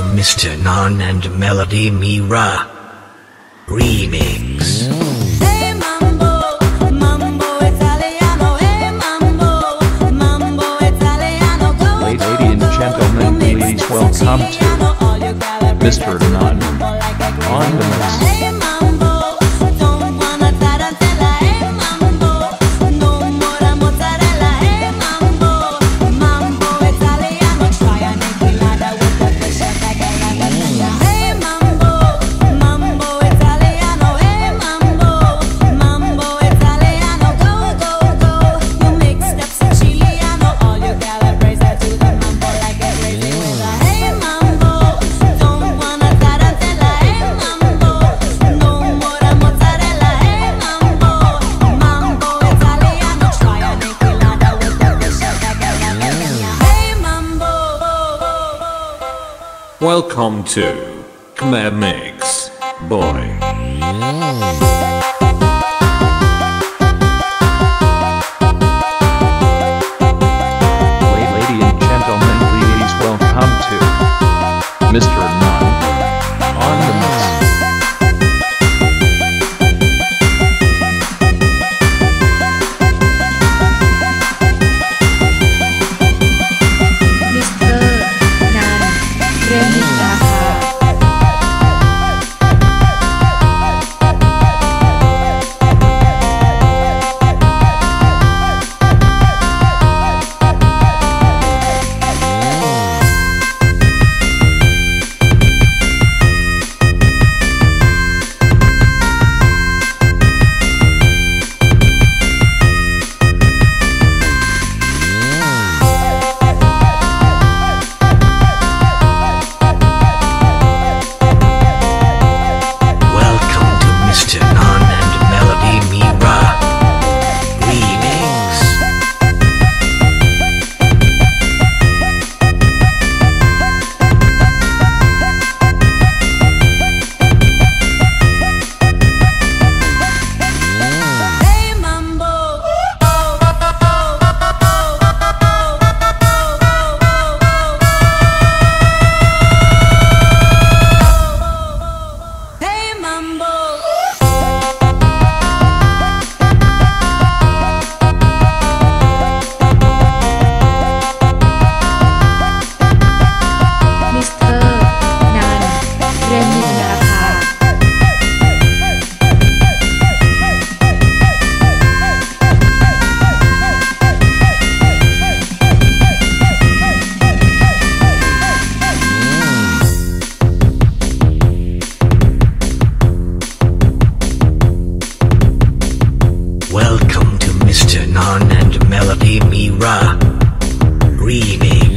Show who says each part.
Speaker 1: Mr. Non and Melody Mira Remix.
Speaker 2: Hey mambo, mambo Italiano. Hey mambo, mambo Italiano.
Speaker 3: Ladies and gentlemen, please welcome to Mr. Non on the mix.
Speaker 2: Hey mambo, don't wanna tarantella. Hey mambo, no more mozzarella. Hey mambo, mambo Italiano. Try an enchilada with the fish and the gallagalla. Hey mambo, mambo Italiano. Hey mambo, mambo Italiano. Go, go, go. You mix up Siciliano. All you Calabrese to the mambo like a crazy winner. Hey mambo, don't wanna tarantella. Hey mambo, no more mozzarella. Hey mambo, mambo Italiano. Try an enchilada with the fish and the gallagalla. Hey mambo.
Speaker 4: Welcome to Khmer Mix, boy.
Speaker 3: Ladies and gentlemen, please welcome to Mr. Non on the mix.
Speaker 5: Mr. Nan Remix Raha.
Speaker 1: Welcome to Mr. Non and Melody Mira Remix.
Speaker 2: Hey mambo. Hey mambo.
Speaker 5: Mr. Nan Remix Raha.
Speaker 1: Welcome to Mr. Non and Melody Mira Remix.